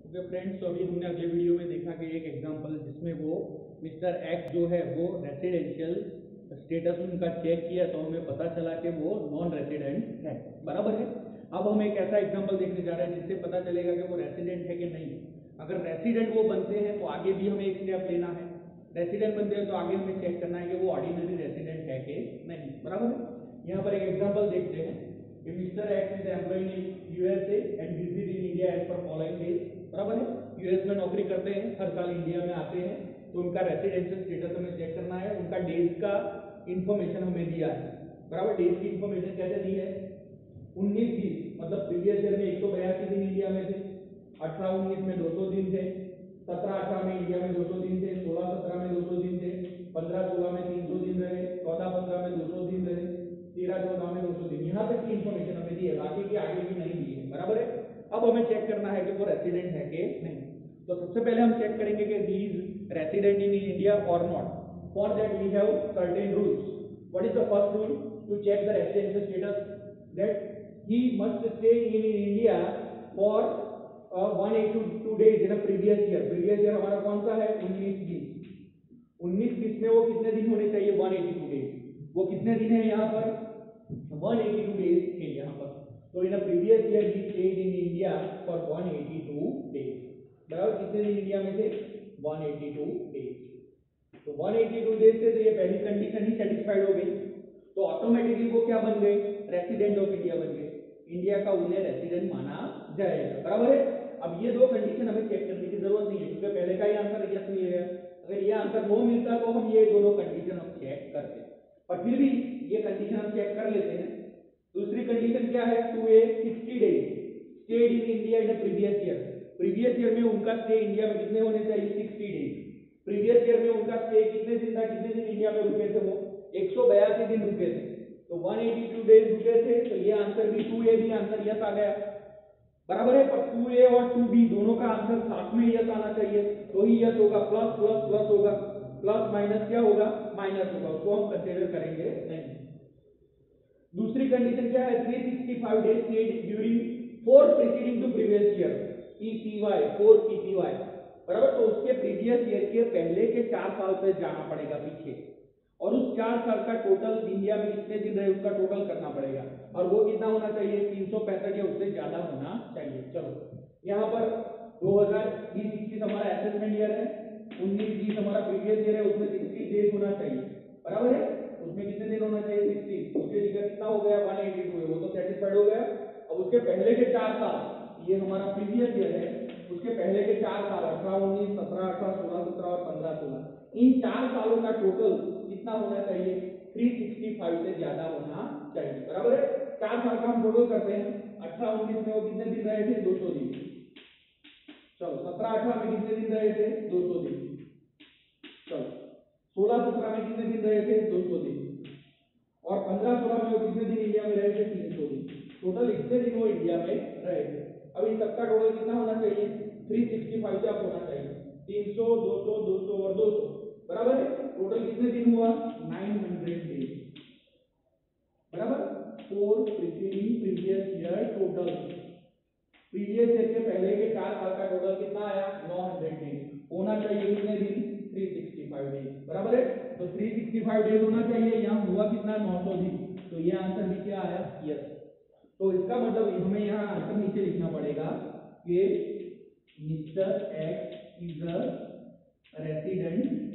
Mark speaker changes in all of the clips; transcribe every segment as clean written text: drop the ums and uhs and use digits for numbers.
Speaker 1: Okay friends, तो अभी हमने अगले वीडियो में देखा कि एक एग्जांपल जिसमें वो मिस्टर एक्स जो है वो रेसिडेंशियल स्टेटस उनका चेक किया तो हमें पता चला कि वो नॉन रेसिडेंट है। बराबर है। अब हम एक ऐसा एग्जांपल देखने जा रहे हैं जिससे पता चलेगा कि वो रेसिडेंट है कि नहीं। अगर रेसिडेंट वो बनते हैं तो आगे भी हमें एक स्टेप लेना है। रेसिडेंट बनते हैं तो आगे हमें चेक करना है कि वो ऑर्डिनरी रेसिडेंट है कि नहीं। बराबर है। यहाँ पर एक एग्जाम्पल देखते हैं कि mister X is employed in USA and visit in India as per following days. बराबर है। यूएस में नौकरी करते हैं, हर साल इंडिया में आते हैं, तो उनका रेसिडेंशियल स्टेटस हमें चेक करना है। उनका डेज का इंफॉर्मेशन हमें दिया है। बराबर। डेज की इंफॉर्मेशन कैसे दी है? 19-20 मतलब प्रीवियस ईयर में 182 दिन इंडिया में थे, 18-19 में 200 दिन थे, 17-18 में इंडिया में 200 दिन थे, 16-17 में 200 दिन थे, 15-16 में 300 दिन रहे, 14-15 में 200 दिन रहे, 13-14 में 200 दिन। यहाँ तक की इंफॉर्मेशन हमें दी है, बाकी की आगे की नहीं दी है। बराबर है। अब हमें चेक करना है कि वो रेसिडेंट है कि नहीं। तो सबसे पहले हम चेक करेंगे कि he is resident in India और not. For that we have certain rules. What is the first rule to check the residential status? That he must stay in India for 182 days in a previous year. previous year हमारा कौन सा है? 19-20। 19-20 में वो कितने दिन होने चाहिए? 182 डेज। वो कितने दिन है यहाँ पर? 182 डेज है यहाँ पर। तो in a previous year he stayed in India for 182 days. बराबर। कितने दिन इंडिया में थे? 182 डेज। तो 182 डेज से तो ये पहली कंडीशन ही सेटिस्फाइड हो गई। तो ऑटोमेटिकली वो क्या बन गए? रेसिडेंट ऑफ इंडिया बन गए। इंडिया का उन्हें रेसिडेंट माना जाएगा। बराबर है। अब ये दो कंडीशन हमें चेक करने की जरूरत नहीं है क्योंकि पहले का ही आंसर यस मिल गया। अगर ये आंसर नो मिलता तो हम ये दोनों कंडीशन हम चेक करते, पर फिर भी ये कंडीशन हम चेक कर लेते हैं। दूसरी कंडीशन क्या है? 2A 60 days stayed in India in previous year. Previous year में उनका स्टे इंडिया में कितने होने चाहिए? 60 डेज। प्रीवियस ईयर में उनका स्टे कितने दिन था? कितने दिन इंडिया में रुके थे? वो 182 दिन रुके थे। तो 182 डेज रुके थे, तो ये आंसर भी 2A भी आंसर यस आ गया। बराबर है। पर 2A और 2B दोनों का आंसर साथ में यस आना चाहिए, तो ही यस होगा। प्लस प्लस प्लस होगा, प्लस माइनस क्या होगा? माइनस होगा। उसको हम कंसीडर करेंगे नहीं। दूसरी कंडीशन क्या है? 365 days stayed during 4 preceding to previous year PPY 4 PPY। बराबर। तो उसके प्रीवियस ईयर के पहले के 4 साल पे जाना पड़ेगा पीछे, और उस 4 साल का टोटल इंडिया में कितने दिन रहे उसका टोटल करना पड़ेगा, और वो कितना होना चाहिए? 365 या उससे ज्यादा होना चाहिए। चलो यहाँ पर 2020-21 हमारा असेसमेंट ईयर है, 19-20 हमारा प्रीवियस ईयर है, उसमें 60 डेज होना चाहिए। बराबर है। उसमें कितने दिन होना चाहिए? 60। उसके जगह कितना हो गया? 182 है, वो तो सेटिस्फाइड हो गया। अब उसके पहले के 4 साल, ये हमारा प्रीवियस ईयर है, उसके पहले के 4 साल 18-19 17-18 16-17 और 15-16, इन 4 सालों का टोटल कितना होना चाहिए? 365 से ज्यादा होना चाहिए। बराबर है। 4 साल का हम टोटल करते हैं। 18-19 में वो कितने दिन रहे थे? 200 दिन। चलो 17-18 में कितने दिन रहे थे? 200 दिन। चलो 16-17 में कितने दिन रहे थे? 200 दिन। और 15-16 में वो कितने दिन इंडिया में रहे थे? 300 दिन। टोटल इतने दिन वो इंडिया में रहे थे। अब इन सबका टोटल कितना होना चाहिए? 365 से आप होना चाहिए। 300 200 200 और 200। बराबर है। टोटल कितने दिन हुआ? 900 डेज। बराबर। 4 preceding previous year total. Previous year के पहले के 4 साल का टोटल कितना आया? 900 डेज। होना चाहिए कितने दिन? 365 डेज। बराबर है। तो 365 डेज होना चाहिए। यहाँ हुआ कितना? 900 दिन। तो ये आंसर भी क्या आया? यस। तो इसका मतलब हमें यहाँ आंसर नीचे लिखना पड़ेगा कि mister X is a resident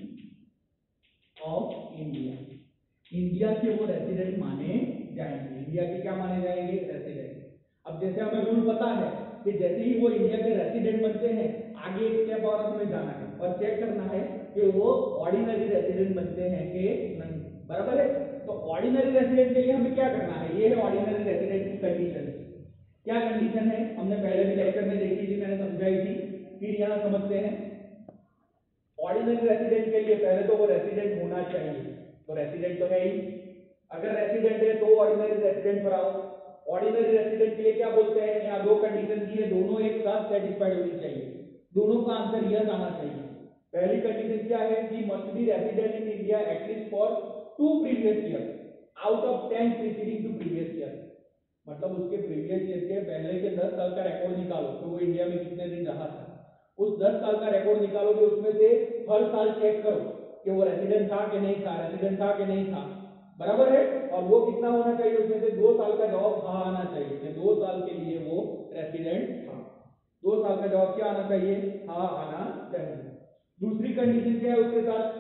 Speaker 1: of India. India के वो रेसिडेंट माने जाएंगे। इंडिया के क्या माने जाएंगे? रेसिडेंट। अब जैसे हमें रूल पता है कि जैसे ही वो इंडिया के रेसिडेंट बनते हैं, आगे एक स्टेप और हमें जाना है और चेक करना है कि वो ऑर्डिनरी रेसिडेंट बनते हैं कि नहीं। बराबर है। तो ऑर्डिनरी रेसिडेंट के लिए हमें क्या करना है? ये है ऑर्डिनरी रेसिडेंट की कंडीशन। क्या कंडीशन है? हमने पहले भी लेक्चर में देखी थी, मैंने समझाई थी, फिर यहाँ समझते हैं। ऑर्डिनरी रेसिडेंट के लिए पहले तो वो रेसिडेंट होना चाहिए, तो रेसिडेंट तो है ही। अगर रेसिडेंट है तो ऑर्डिनरी रेसिडेंट पर आओ। ऑर्डिनरी रेसिडेंट के लिए क्या बोलते हैं? यहाँ दो कंडीशन दी है, दोनों एक साथ सेटिस्फाइड होनी चाहिए, दोनों का आंसर यस आना चाहिए। पहली कंडीशन क्या है? He must be resident in India at least for 2 previous year out of 10 preceding to previous year. मतलब उसके प्रीवियस ईयर के पहले के 10 साल का रिकॉर्ड निकालो तो वो इंडिया में कितने दिन रहा था। उस 10 साल का रिकॉर्ड निकालोगे, उसमें से हर साल चेक करो कि वो रेसिडेंट था कि नहीं था, रेसिडेंट था कि नहीं था, बराबर है। और वो कितना होना चाहिए, उसमें से 2 साल का जवाब हाँ आना चाहिए कि 2 साल के लिए वो रेसिडेंट था। 2 साल का जवाब क्या आना चाहिए, हाँ आना चाहिए। दूसरी कंडीशन क्या है उसके साथ,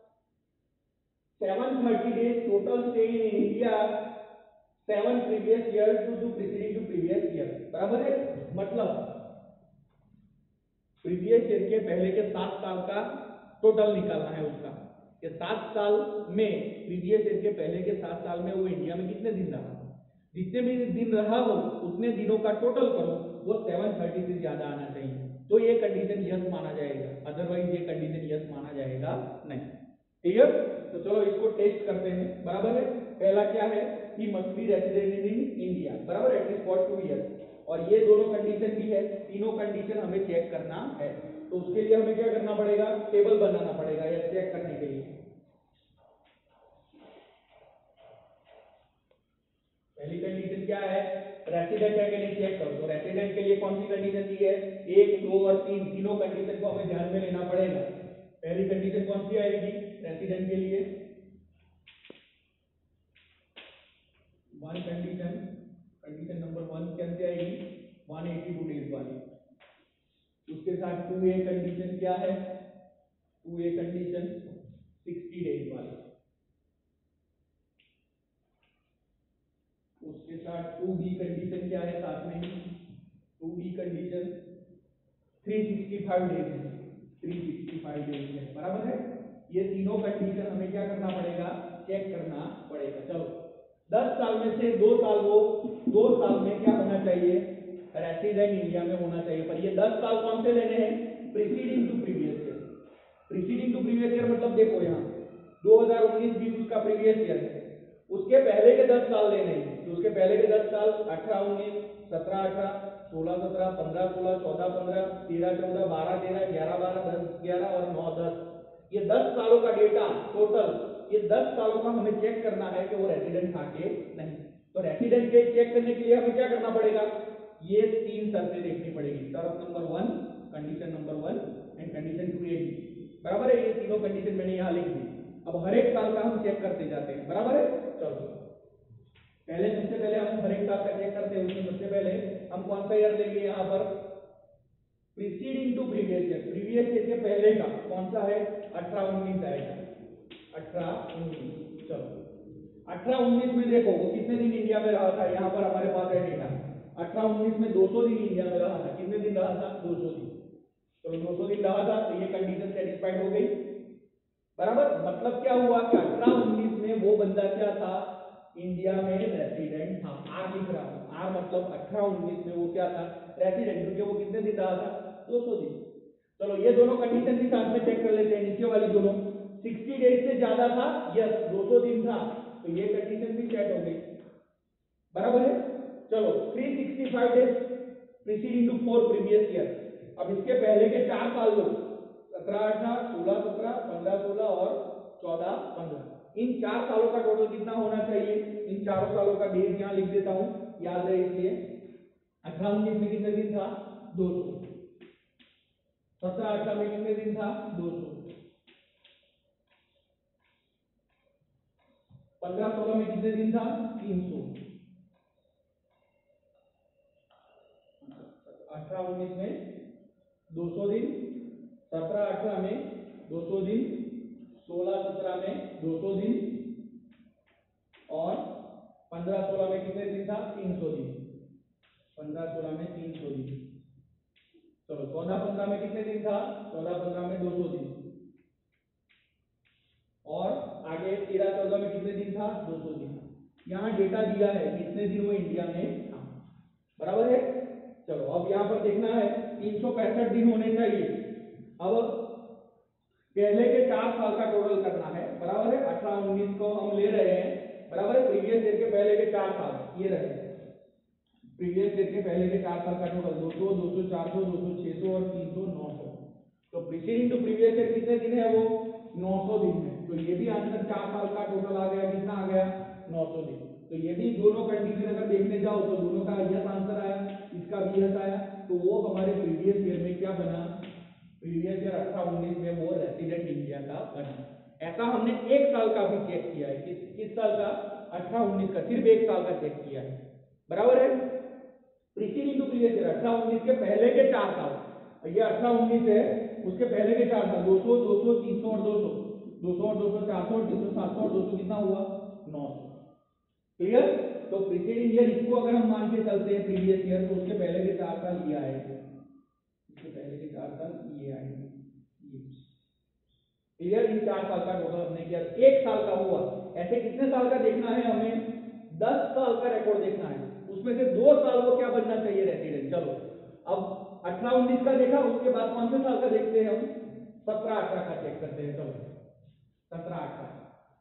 Speaker 1: 730 days total stay in India 7 previous years to preceding to previous year, बराबर है। मतलब प्रीवियस ईयर के पहले के 7 साल का टोटल निकालना है उसका, कि 7 साल में प्रीवियस ईयर के पहले के 7 साल में वो इंडिया में कितने दिन रहा, जितने भी दिन रहा हो उतने दिनों का टोटल करो, वो 730 से ज्यादा आना चाहिए, तो ये कंडीशन यस माना जाएगा, अदरवाइज ये कंडीशन यस माना जाएगा नहीं। क्लियर? तो चलो इसको टेस्ट करते हैं, बराबर है। पहला क्या है, he must be resident in India, बराबर, एटलीस्ट फॉर 2 ईयर, और ये दोनों कंडीशन भी है, तीनों कंडीशन हमें चेक करना है। तो उसके लिए हमें क्या करना पड़ेगा, टेबल बनाना पड़ेगा या चेक करने के लिए। पहली कंडीशन क्या है, रेसिडेंट है कि नहीं चेक करो। तो रेसिडेंट के लिए कौन सी कंडीशन दी है, 1, 2 और 3, तीनों कंडीशन को हमें ध्यान में लेना पड़ेगा। पहली कंडीशन कौन सी आएगी रेसिडेंट के लिए, वन कंडीशन, कंडीशन नंबर 1 कैसे आएगी, 182 डेज वाली। उसके साथ 2A कंडीशन क्या है, 2A कंडीशन 60 डेज वाली। उसके साथ 2B कंडीशन क्या है साथ में, 2B कंडीशन 365 डेज है, 365 डेज है, बराबर है। ये तीनों कंडीशन हमें क्या करना पड़ेगा, चेक करना पड़ेगा। चलो 10 साल में से 2 साल, वो 2 साल में क्या होना चाहिए, रेसिडेंट इंडिया में होना चाहिए। पर ये 10 साल कौन से लेने हैं, preceding to previous year. Preceding to previous year मतलब देखो यहाँ 2019-20 उसका प्रीवियस ईयर है, उसके पहले के 10 साल लेने हैं। तो उसके पहले के 10 साल 18-19, 17-18, 16-17, 15-16, 14-15, 13-14, 12-13, 11-12, 10-11 और 9-10, ये 10 सालों का डेटा टोटल, ये 10 सालों का हमें चेक करना है कि वो रेसिडेंट था कि नहीं। तो रेसिडेंट के चेक करने के लिए हमें क्या करना पड़ेगा, ये 3 शर्तें देखनी पड़ेगी, शर्त number 1, condition number 1 and condition 2A, बराबर है। ये तीनों कंडीशन मैंने यहाँ लिख दी। अब हर एक साल का हम चेक करते जाते हैं, बराबर है। चलो पहले, सबसे पहले हम हर एक साल का चेक करते हैं, उसमें सबसे पहले हम कौन सा ईयर लेंगे, यहाँ पर preceding to previous year, previous year के पहले का कौन सा है, 18-19 आएगा, 18-19। चलो 18-19 में देखो वो कितने दिन इंडिया में रहा था, यहाँ पर हमारे पास है डेटा, 18-19 में 200 दिन इंडिया में रहा था। कितने दिन रहा था, 200 दिन। चलो 200 दिन रहा था, तो ये कंडीशन सेटिस्फाइड हो गई, बराबर। मतलब क्या हुआ कि 18-19 में वो बंदा क्या था, इंडिया में रेसिडेंट था। आर लिख रहा हूं, आर मतलब 18-19 में वो क्या था, रेसिडेंट, क्योंकि वो कितने दिन रहा था, 200 दिन। चलो ये दोनों कंडीशन भी साथ में चेक कर लेते हैं, नीचे वाली दोनों। 60 डेज से ज्यादा था, यस 200 दिन था, तो ये कंडीशन भी सेट हो गई, बराबर है। चलो 365 days preceding to 4 previous year. अब इसके पहले के 4 साल लो, 17-18, 16-17, 15-16 और 14-15, इन 4 सालों का टोटल कितना होना चाहिए, इन चारों सालों का डेज यहाँ लिख देता हूं, याद है इसलिए। 18-19 में कितने दिन था, 200, 17-18 में कितने दिन था, 200, 15-16 में कितने दिन था, 300, 18-19 में 200 दिन, 17-18 में 200 दिन, 16-17 में 200 दिन और 15-16 में कितने दिन था, 300 दिन, 15-16 में 300 दिन। चलो 14-15 में कितने दिन था, 14-15 में 200 दिन और आगे 13-14 में कितने दिन था, 200 दिन। यहाँ डेटा दिया है कितने दिन वो इंडिया में था, बराबर है। चलो अब यहाँ पर देखना है 365 दिन होने चाहिए। अब पहले के 4 साल का टोटल करना है, बराबर है। 18-19 को हम ले रहे हैं, बराबर है। प्रीवियस ईयर के पहले के 4 साल ये रहे, प्रीवियस ईयर के पहले के 4 साल का टोटल 200, 200, 400, 200, 600 और 300, 900। तो प्रीसीडिंग टू प्रीवियस ईयर कितने दिन है, वो 900 दिन है। तो ये भी आंसर 4 साल का टोटल आ गया, कितना आ गया, 900 दिन। तो ये भी दोनों कंडीशन अगर देखने जाओ तो दोनों का यस आंसर आया, इसका भी यस आया, तो वो हमारे प्रीवियस ईयर में क्या बना, प्रीवियस ईयर 18-19 में वो रेसिडेंट इंडिया का बना। ऐसा हमने एक साल का भी चेक किया है। किस साल का? 18-19 का, सिर्फ एक साल का चेक किया है, बराबर है। प्रीसीडिंग टू प्रीवियस ईयर 18-19 के पहले के 4 साल, ये 18-19 है, उसके पहले के 4 साल 200, 200, 300 और 200, 200 और 200, 400 और 300, 700 और 200 कितना हुआ? 900। क्लियर? तो प्रीसीडिंग ईयर इसको अगर हम मान के चलते हैं प्रीवियस ईयर, तो उसके पहले के 4 साल ये आएंगे, उसके पहले के 4 साल ये आएंगे। क्लियर? इन 4 साल का टोटल हमने किया, एक साल का हुआ। ऐसे कितने साल का देखना है हमें? 10 साल का रिकॉर्ड देखना है, उसमें से 2 साल वो क्या बनना चाहिए? रेसिडेंट। चलो अब 18-19 का देखा, उसके बाद कौन से साल का देखते हैं हम? 17-18 का चेक करते हैं। चलो 17-18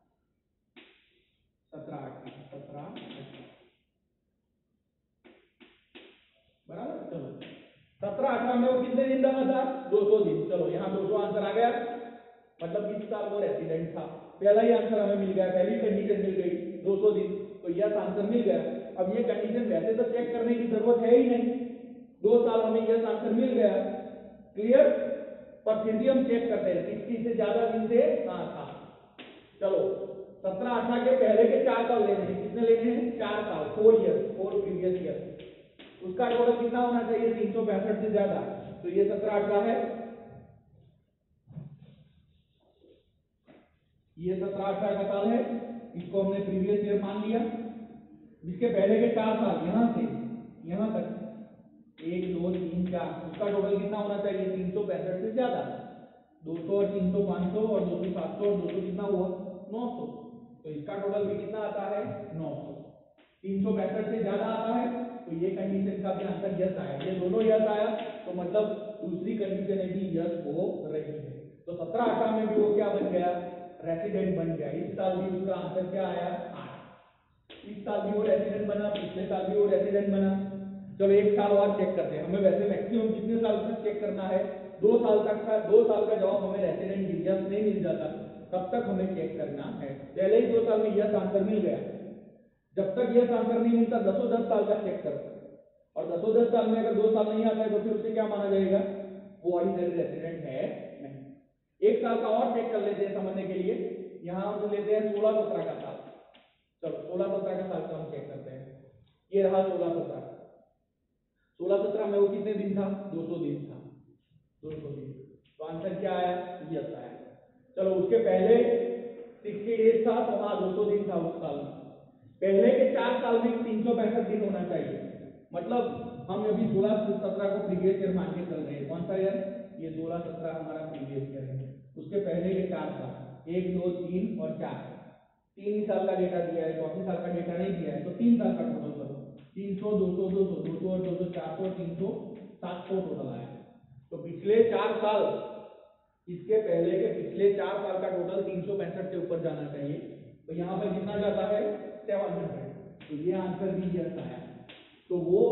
Speaker 1: बराबर। चलो 17-18 में वो कितने दिन बना था? 200 दिन। चलो यहाँ 200 आंसर आ गया, मतलब इस साल वो रेसिडेंट था। पहला ही आंसर हमें मिल गया, पहली कंडीशन मिल गई 200 दिन, तो यस आंसर मिल गया। अब ये कंडीशन वैसे तो चेक करने की जरूरत है ही नहीं, 2 साल हमें यस आंसर मिल गया। क्लियर? पर फिर भी हम चेक करते हैं 60 से ज्यादा दिन से कहां था। चलो 17-18 के पहले के 4 साल लेने हैं। कितने लेने हैं? 4 साल, 4 ईयर, 4 प्रीवियस ईयर। उसका टोटल कितना होना चाहिए? 365 से ज्यादा। तो ये 17-18 है, ये 17-18 का साल है, इसको हमने प्रीवियस ईयर मान लिया। जिसके पहले के 4 साल यहां से यहां तक 1 2 3 4, उसका टोटल कितना होना चाहिए? 365 से ज्यादा। 200 और 300 500 और 200 700 और 200 कितना हुआ? 900। तो इसका टोटल भी कितना आता है? 900। 365 से ज्यादा आता है, तो ये कंडीशन का भी आंसर यस आया। ये दोनों यस आया, तो मतलब दूसरी कंडीशन भी यस हो रही है। तो 17-18 में भी वो क्या बन गया? रेसिडेंट बन गया। इस साल भी उसका आंसर क्या आया? 8। इस साल भी वो रेसिडेंट बना, पिछले साल भी वो रेसिडेंट बना। चलो एक साल और चेक करते हैं। हमें वैसे मैक्सिमम कितने साल तक चेक करना है? 2 साल तक का। 2 साल का जवाब हमें रेसिडेंट यस नहीं मिल जाता, तब तक हमें चेक करना है। पहले ही 2 साल में यस आंसर मिल गया, जब तक यस आंसर नहीं मिलता 10 साल का चेक करो, और 10 साल में अगर 2 साल नहीं आता है तो फिर उसे क्या माना जाएगा? वो ऑर्डिनरी रेसिडेंट है नहीं। एक साल का और चेक कर लेते हैं समझने के लिए। यहां हम लेते हैं 16-17 का साल। चलो 16-17 का साल का हम चेक करते हैं। ये रहा 16-17। 16-17 में वो कितने दिन था? 200 दिन था। 200 दिन। तो आंसर क्या आया? यस आया। चलो उसके पहले 60 डेज था, तो हाँ 200 दिन था उस साल में। पहले के 4 साल में 365 दिन होना चाहिए। मतलब हम अभी 16-17 को प्रीवियस ईयर मान के चल रहे हैं। कौन सा ईयर? ये 16-17 हमारा प्रीवियस ईयर है। उसके पहले के 4 साल 1 2 3 और 4, 3 ही साल का डेटा दिया है, चौथे साल का डेटा नहीं दिया है, तो 3 साल का टोटल करो। 300 200 200 200 और 200 400 और 300 700 टोटल आया। तो पिछले 4 साल, इसके पहले के पिछले 4 साल का टोटल 365 से ऊपर जाना चाहिए। तो यहाँ पर कितना जाता है? 700। तो ये आंसर भी यस आया। तो वो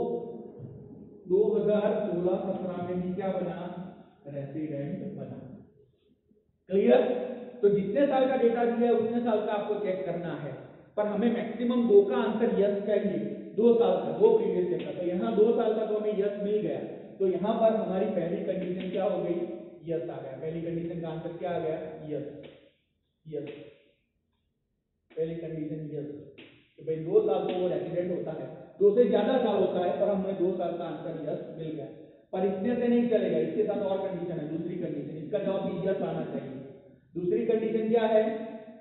Speaker 1: 2016-17 में भी क्या बना? रेसिडेंट बना। क्लियर? तो जितने साल का डेटा दिया है उतने साल का आपको चेक करना है, पर हमें मैक्सिमम 2 का आंसर यस चाहिए। 2 साल का, 2 प्रीवियस ईयर का। तो यहाँ 2 साल का तो हमें यस मिल गया। तो यहाँ पर हमारी पहली कंडीशन क्या हो गई? यस आ गया। पहली कंडीशन का आंसर क्या आ गया? यस। यस, पहली कंडीशन यस कि भाई 2 साल तो वो रेसिडेंट होता है। 2 से ज्यादा साल होता है, पर हमें 2 साल का आंसर यस मिल गया। पर इतने से नहीं चलेगा, इसके साथ और कंडीशन है। दूसरी कंडीशन, इसका जवाब भी यस आना चाहिए। दूसरी कंडीशन क्या है?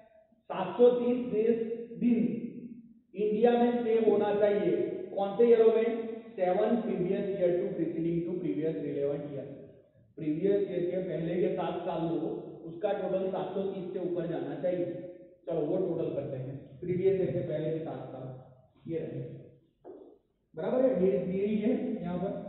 Speaker 1: 730 दिन इंडिया में स्टे होना चाहिए। कौन से ईयरों में? 7 previous year to preceding to previous relevant year. Previous year के पहले के 7 साल लो, उसका टोटल 730 से ऊपर जाना चाहिए। चलो वो टोटल करते हैं। प्रीवियस ईयर के पहले के 7 साल ये रहे, बराबर है। ये दी गई है यहाँ पर।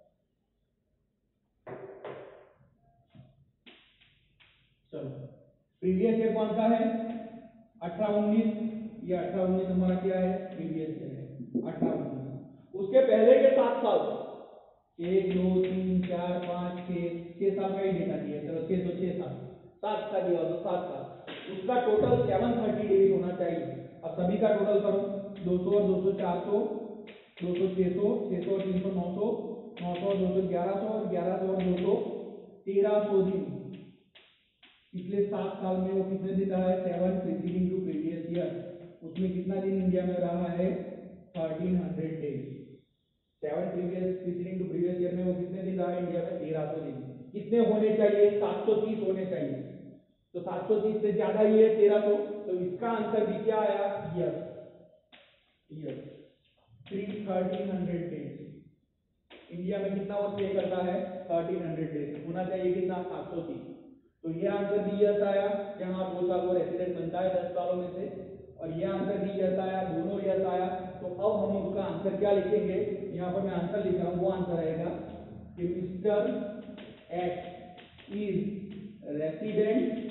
Speaker 1: चलो प्रीवियस ईयर कौन सा है? 18-19। ये 18-19 हमारा क्या है? प्रीवियस ईयर है 18-19। उसके पहले के 7 साल 1 2 3 4 5 6 साल का ही डेटा दिया है। चलो 6 तो 6 साल, 7 का दिया तो 7 साल। उसका टोटल 730 डेज होना चाहिए। अब सभी का टोटल करो। 200 और 200 400, 200 600, 600 और 300 900, 900 और 200 1100 और 1100 और 200 1300 दिन, पिछले 7 साल में वो कितने दिन रहा है, 7 प्रीसीडिंग टू प्रीवियस ईयर, उसमें कितना दिन इंडिया में रहा है, 1300 days. 7 preceding to previous year में वो कितने दिन रहा है इंडिया में, 1300 दिन। कितने होने चाहिए, 730 होने चाहिए, तो 730 से ज्यादा ही है 1300, तो इसका आंसर भी क्या आया, यस यस 1300 डेज। इंडिया में कितना वर्ष स्टे करता है, 1300 डेज, होना चाहिए कितना, 730, तो ये आंसर भी यस आया, यहाँ 2 साल वो रेसिडेंट बनता है 10 सालों में से, और ये आंसर भी यस आया, दोनों यस आया। तो अब हम उसका आंसर क्या लिखेंगे, यहाँ पर मैं आंसर लिख रहा हूँ, वो आंसर आएगा कि mister X is resident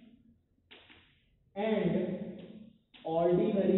Speaker 1: and ordinary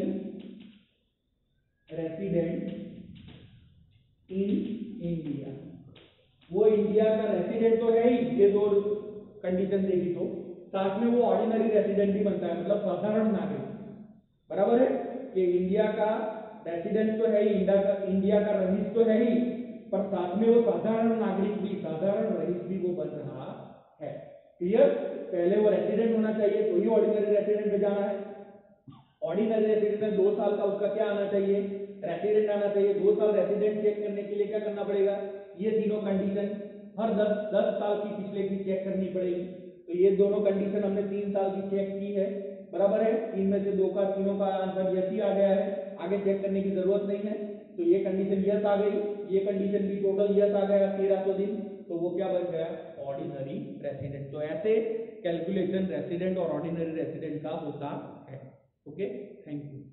Speaker 1: resident in India. वो इंडिया का रेसिडेंट तो है ही, ये दो कंडीशन देखी तो, साथ में वो ऑर्डिनरी रेसिडेंट भी बनता है, मतलब साधारण नागरिक, बराबर है, कि इंडिया का रेसिडेंट तो है ही, इंडिया का रईस तो है ही, पर साथ में वो साधारण नागरिक भी, साधारण रईस भी वो बन रहा है। क्लियर, पहले वो रेसिडेंट होना चाहिए तो ही ऑर्डिनरी रेसिडेंट में जाना है। ऑर्डिनरी रेसिडेंट में 2 साल का उसका क्या आना चाहिए, रेसिडेंट आना चाहिए। 2 साल रेसिडेंट चेक करने के लिए क्या करना पड़ेगा, ये तीनों कंडीशन हर 10 साल की पिछले की चेक करनी पड़ेगी। तो ये दोनों कंडीशन हमने 3 साल की चेक की है, बराबर है, 3 में से 2 का, तीनों का आंसर यस ही आ गया है, आगे चेक करने की जरूरत नहीं है। तो ये कंडीशन यस आ गई, ये कंडीशन भी टोटल यस आ गया 1300 दिन, तो वो क्या बन गया, ऑर्डिनरी रेसिडेंट। तो ऐसे कैलकुलेशन रेसिडेंट और ऑर्डिनरी रेसिडेंट का होता है। Okay, thank you.